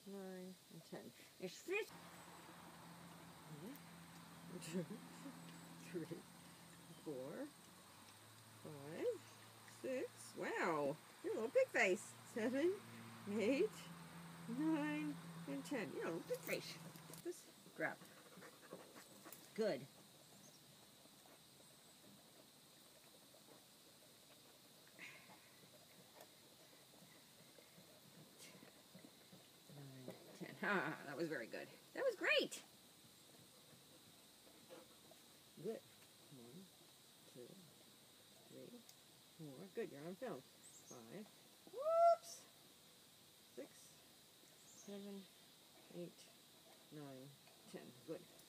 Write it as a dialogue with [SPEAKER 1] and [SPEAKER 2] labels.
[SPEAKER 1] 9, and 10. There's 50. 1, 2, 3, 4, 5, 6. Wow, you're a little pig face. 7, 8, 9, and 10. You're a little pig face. Just grab. Good. Ha, that was very good. That was great. Good. 1, 2, 3, 4. Good, you're on film. 5. Whoops. 6, 7, 8, 9, 10. Good.